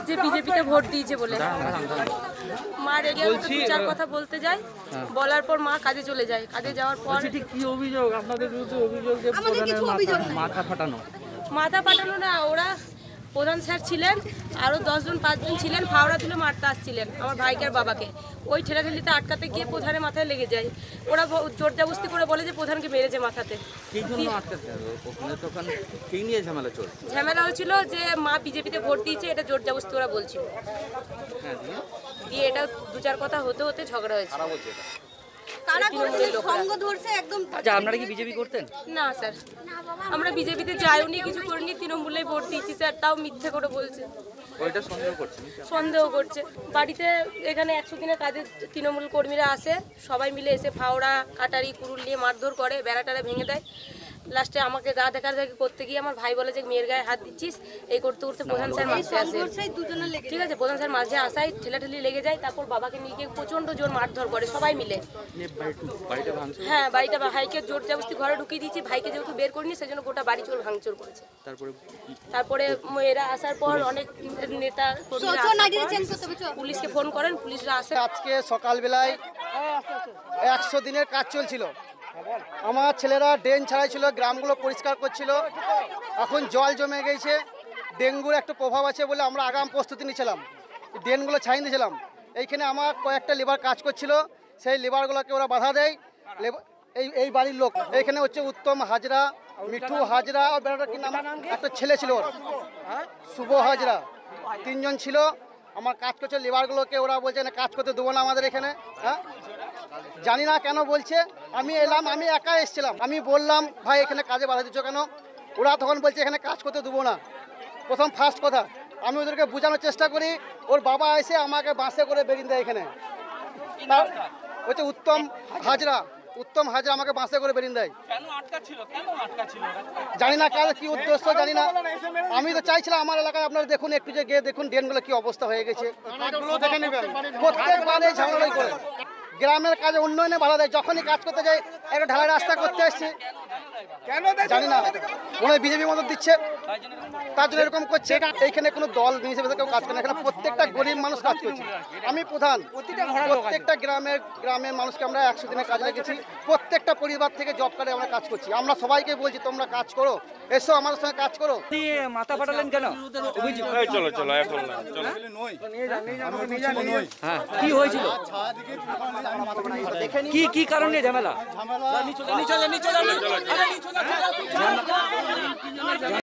যে বিজেপিতে ভোট দিয়েছে বলে। মা রেডিও চার কথা বলতে যায়, বলার পর মা কাজে চলে যায়। কাজে যাওয়ার পর কি অভিযোগ আপনাদের বিরুদ্ধে? অভিযোগ যে মাথা ফাটানো। মাথা ফাটানো না, ওরা প্রধান স্যার ছিলেন, আরও 10 জন 5 জন ছিলেন, ফাওড়া তুলে মারতে আসছিলেন আমার ভাইকে আর বাবাকে। ওই ঠেলাঠেলিতে আটকাতে গিয়ে প্রধানের মাথায় লেগে যায়। ওরা জোর জবরদস্তি করে বলে যে প্রধানকে মেরেছে মাথাতে। ঝামেলা হয়েছিল যে মা বিজেপিতে ভোট দিয়েছে, এটা জোর জবরদস্তি ওরা বলছিল। দিয়ে এটা 2-4 কথা হতে হতে ঝগড়া হয়েছে। আচ্ছা, আপনারা কি বিজেপি করতেন? না স্যার, আমরা বিজেপিতে যাইনি, কিছু করিনি, তৃণমূলে ভোট দিয়েছি স্যার, তাও মিথ্যে করে বলছে। সন্দেহ করছে। বাড়িতে এখানে 100 দিনের কাজে তৃণমূল কর্মীরা আসে, সবাই মিলে এসে ফাওড়া কাটারি কুরুল নিয়ে মারধর করে, বেড়াটারা ভেঙে দেয়। লাস্টে আমাকে গা দেখাদেখি করতে গিয়ে আমার ভাই বলে যে মেয়ের গায়ে হাত দিচ্ছিস, এই করতে করতে প্রধান স্যার মাঝে আসে। ঠিক আছে, প্রধান স্যার মাঝে আসায় ঠেলাঠেলি লেগে যায়। তারপর বাবাকে নিয়ে গিয়ে প্রচণ্ড জোর মারধর করে সবাই মিলে। হ্যাঁ, বাড়িটা ভাইকে জোর জবরদস্তি ঘরে ঢুকিয়ে দিয়েছি। ভাইকে যেহেতু বের করিনি, সেজন্য গোটা বাড়ি চোর ভাঙচুর করেছে। তারপরে এরা আসার পর অনেক নেতা পুলিশকে ফোন করেন, পুলিশরা আসে। আজকে সকালবেলায় 100 দিনের কাজ চলছিল। আমার ছেলেরা ড্রেন ছাড়াইছিল, গ্রামগুলো পরিষ্কার করছিল। এখন জল জমে গেছে, ডেঙ্গুর একটা প্রভাব আছে বলে আমরা আগাম প্রস্তুতি নিয়েছিলাম, ড্রেনগুলো ছাড়িয়ে দিয়েছিলাম। এইখানে আমার কয়েকটা লেবার কাজ করছিল, সেই লেবারগুলোকে ওরা বাধা দেয়। এই বাড়ির লোক এইখানে হচ্ছে উত্তম হাজরা, মিঠু হাজরা, আর বেড়াটা কি নাম, একটা ছেলে ছিল শুভ হাজরা, 3 জন ছিল। আমার কাজ করছে লেবারগুলোকে ওরা বলছে না কাজ করতে দেবো না আমাদের এখানে। হ্যাঁ, জানি না কেন বলছে। আমি এলাম, আমি একা এসেছিলাম। আমি বললাম ভাই এখানে কাজে বাধা দিচ্ছ কেন? ওরা তখন বলছে এখানে কাজ করতে দেবো না। প্রথম ফার্স্ট কথা আমি ওদেরকে বোঝানোর চেষ্টা করি, ওর বাবা এসে আমাকে বাসে করে বেরিয়ে দেয়। এখানে হচ্ছে উত্তম হাজরা, উত্তম হাজরা আমাকে বাসে করে বেরিয়ে দেয়। জানি না কার কি উদ্দেশ্য, জানি না। আমি তো চাইছিলাম আমার এলাকায় আপনারা দেখুন, একটু যে গিয়ে দেখুন ড্রেনগুলো কি অবস্থা হয়ে গেছে। প্রত্যেকবার এই ঝামেলাই করে গ্রামের কাজে উন্নয়নে বাধা দেয়। যখনই কাজ করতে যাই, একটা ঢালাই রাস্তা করতে এসছে, জানি না মনে হয় বিজেপি মদত দিচ্ছে, তার জন্য এরকম করছে। এইখানে কোনো দল হিসেবে কেউ কাজ করে না, এখানে প্রত্যেকটা গরিব মানুষ কাজ করছে। আমি প্রধান, প্রত্যেকটা গ্রামের মানুষকে আমরা 100 দিনের কাজ রেখেছি। প্রত্যেকটা পরিবার থেকে জব কার্ডে আমরা কাজ করছি। আমরা সবাইকে বলছি তোমরা কাজ করো, এসো আমাদের সঙ্গে কাজ করো। মাথা ফাটালেন কেন? কি হয়েছিল? কি কারণে ঝামেলা?